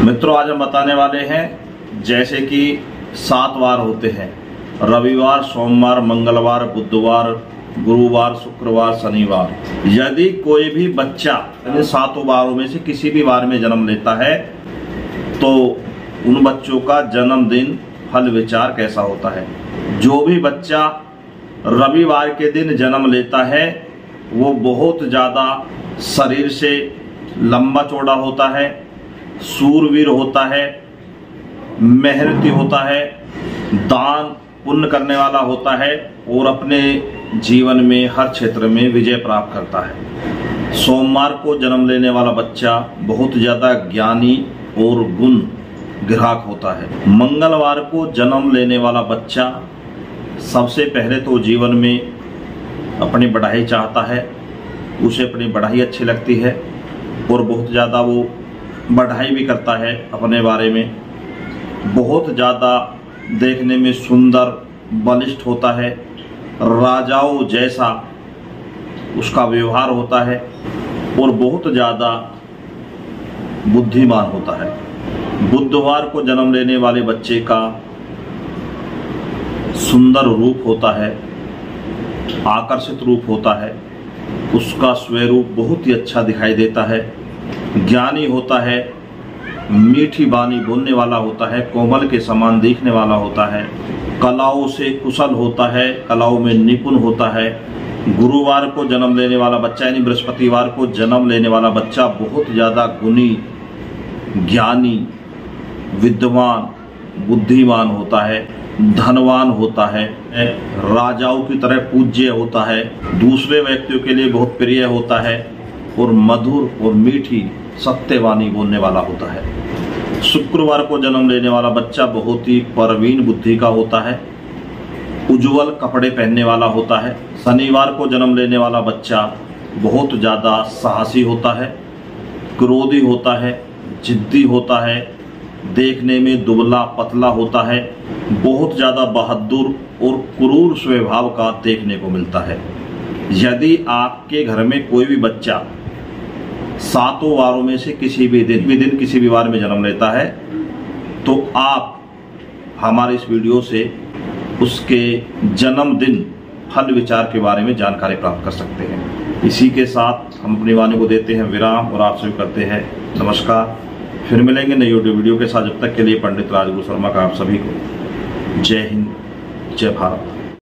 मित्रों, आज हम बताने वाले हैं जैसे कि 7 वार होते हैं: रविवार, सोमवार, मंगलवार, बुधवार, गुरुवार, शुक्रवार, शनिवार। यदि कोई भी बच्चा इन 7 वारों में से किसी भी वार में जन्म लेता है तो उन बच्चों का जन्मदिन फल विचार कैसा होता है। जो भी बच्चा रविवार के दिन जन्म लेता है वो बहुत ज्यादा शरीर से लंबा चौड़ा होता है, सूरवीर होता है, मेहनती होता है, दान पुण्य करने वाला होता है और अपने जीवन में हर क्षेत्र में विजय प्राप्त करता है। सोमवार को जन्म लेने वाला बच्चा बहुत ज्यादा ज्ञानी और गुण ग्राहक होता है। मंगलवार को जन्म लेने वाला बच्चा सबसे पहले तो जीवन में अपनी बढ़ाई चाहता है, उसे अपनी बढ़ाई अच्छी लगती है और बहुत ज़्यादा वो बढ़ाई भी करता है अपने बारे में। बहुत ज़्यादा देखने में सुंदर बलिष्ठ होता है, राजाओं जैसा उसका व्यवहार होता है और बहुत ज़्यादा बुद्धिमान होता है। बुधवार को जन्म लेने वाले बच्चे का सुंदर रूप होता है, आकर्षित रूप होता है, उसका स्वरूप बहुत ही अच्छा दिखाई देता है, ज्ञानी होता है, मीठी बानी बोलने वाला होता है, कोमल के समान दिखने वाला होता है, कलाओं से कुशल होता है, कलाओं में निपुण होता है। गुरुवार को जन्म लेने वाला बच्चा यानी बृहस्पतिवार को जन्म लेने वाला बच्चा बहुत ज़्यादा गुणी, ज्ञानी, विद्वान, बुद्धिमान होता है, धनवान होता है, राजाओं की तरह पूज्य होता है, दूसरे व्यक्तियों के लिए बहुत प्रिय होता है और मधुर और मीठी सत्यवाणी बोलने वाला होता है। शुक्रवार को जन्म लेने वाला बच्चा बहुत ही प्रवीण बुद्धि का होता है, उज्जवल कपड़े पहनने वाला होता है। शनिवार को जन्म लेने वाला बच्चा बहुत ज़्यादा साहसी होता है, क्रोधी होता है, जिद्दी होता है, देखने में दुबला पतला होता है, बहुत ज़्यादा बहादुर और क्रूर स्वभाव का देखने को मिलता है। यदि आपके घर में कोई भी बच्चा 7 वारों में से किसी भी दिन किसी भी वार में जन्म लेता है तो आप हमारे इस वीडियो से उसके जन्मदिन फल विचार के बारे में जानकारी प्राप्त कर सकते हैं। इसी के साथ हम अपनी वाणी को देते हैं विराम और आप सभी करते हैं नमस्कार। फिर मिलेंगे नई वीडियो के साथ। जब तक के लिए पंडित राजगुरु शर्मा का आप सभी को जय हिंद, जय भारत।